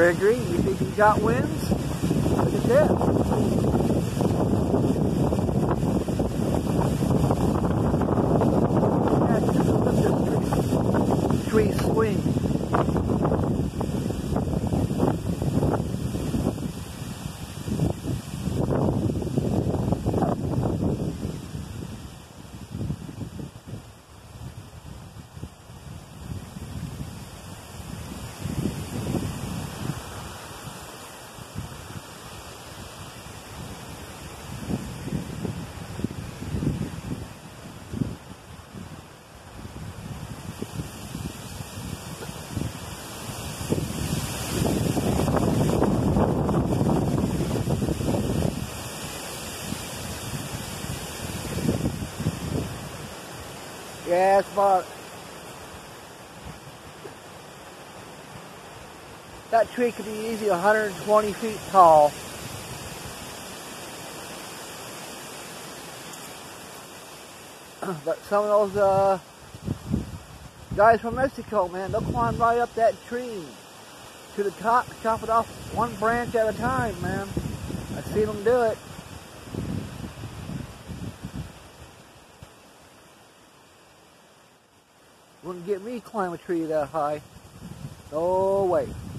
Gregory, you think you got wins? Look at this. Look at this tree swing. Yeah, it's about, that tree could be easy 120 feet tall. But some of those guys from Mexico, man, they'll climb right up that tree to the top, chop it off one branch at a time, man. I've seen them do it. Wouldn't get me to climb a tree that high. No way.